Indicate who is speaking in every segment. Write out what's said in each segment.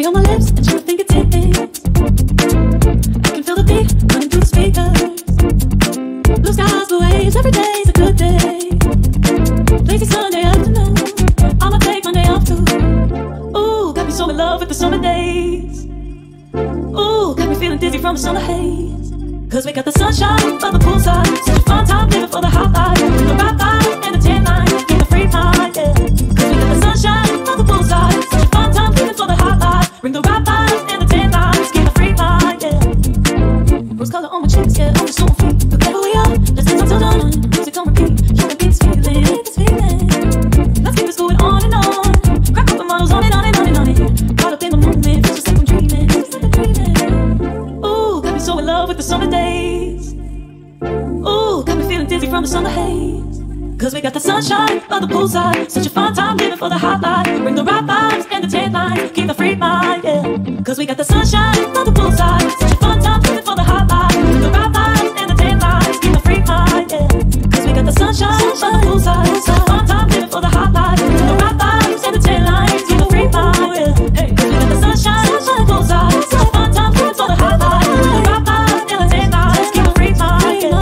Speaker 1: on my lips and your fingertips. I can feel the beat running through the speakers. Blue skies, blue waves, every day's a good day. Lazy Sunday afternoon, I'ma take my day off too. Ooh, got me so in love with the summer days. Ooh, got me feeling dizzy from the summer haze. Cause we got the sunshine by the poolside, such a fun time living for the hot life. The right vibe and the tan line, get the free mind, yeah. Cause we got the sunshine by the poolside, such a fun time living for the hot life. Bring the right vibes and the tan lines, get the free mind, yeah. Rose color on my cheeks, yeah, on the soul feet. Wherever we are, let's dance until dawn. Music on repeat, you can beat this feeling, this feeling. Let's keep this going on and on. Crack up the models on and on and on and on it. Caught up in the moment, feels just like I'm dreaming, just like I'm dreaming. Ooh, got me so in love with the summer days. Ooh, got me feeling dizzy from the summer haze. Cause we got the sunshine by the poolside, such a fun time living for the hot life. Bring the right vibes and the tan lines, keep the free mind, yeah. Cause we got the sunshine by the poolside, such a fun time living for the hot life. Bring the right vibes and the tan lines, keep the free mind, yeah. Cause we got the sunshine by the poolside, such a fun time living for the hot life. Bring the right vibes and the tan lines, keep the free mind, yeah. Hey, cause we got the sunshine by the poolside, such a fun time living for the hot life. Bring the right vibes and the tan lines, keep the free mind, yeah.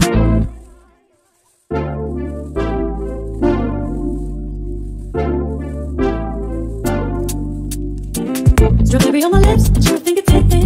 Speaker 1: Strawberry on my lips and your fingertips.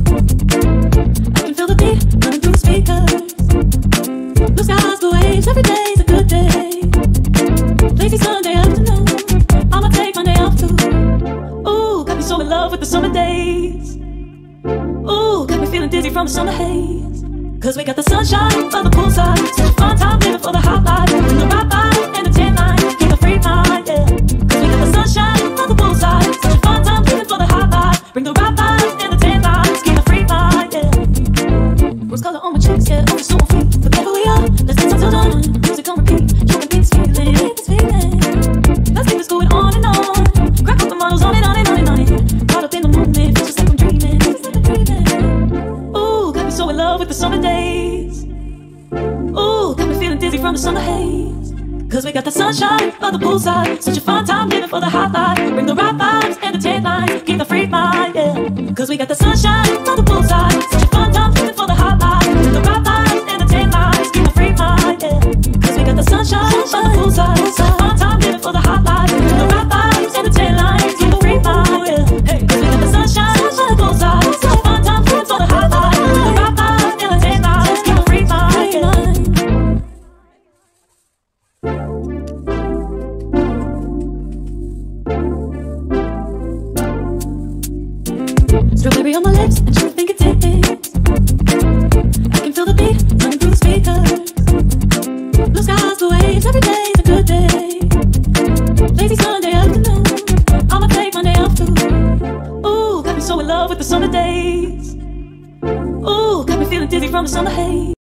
Speaker 1: I can feel the beat running through the speakers. Blue skies, blue waves, every day's a good day. Lazy Sunday afternoon, I'ma take my day off too. Ooh, got me so in love with the summer days. Ooh, got me feeling dizzy from the summer haze. Cause we got the sunshine by the poolside, such a fun time living for the hot life. Bring the right vibe and the tan line, keep the free mind, yeah. Cause we got the sunshine by the poolside, such a fun time living for the hot life. Bring the right vibes and the tan lines, keep the free mind, yeah. Rose color on my cheeks, yeah, on the soul feet. Wherever we are, let's dance until dawn. Music on repeat, you can beat this feeling, this feeling. Let's keep this going on and on. Crack up the models on and on and on and on it. Caught up in the moment, feels just like I'm dreaming, just like I'm dreaming. Ooh, got me so in love with the summer days. Ooh, got me feeling dizzy from the summer haze. Cause we got the sunshine by the poolside, such a fun time living for the hot life. Bring the right vibes and the tan lines, keep the free mind, yeah. Cause we got the sunshine by the poolside, such a fun time living for the hot life. Bring the right vibes and the tan lines, keep the free mind, yeah. Cause we got the sunshine by the poolside, such a fun time living for the hot life. Bring the right vibes and the tan lines, keep the free mind, yeah. Hey, cause we got the sunshine by the poolside, such a fun time living for the hot life. Bring the right vibes and the tan lines, keep the free mind, yeah. Strawberry on my lips and your fingertips. I can feel the beat running through the speakers. Blue skies, blue waves, every day's a good day. Lazy Sunday afternoon, I'ma take my day off too. Ooh, got me so in love with the summer days. Ooh, got me feeling dizzy from the summer haze.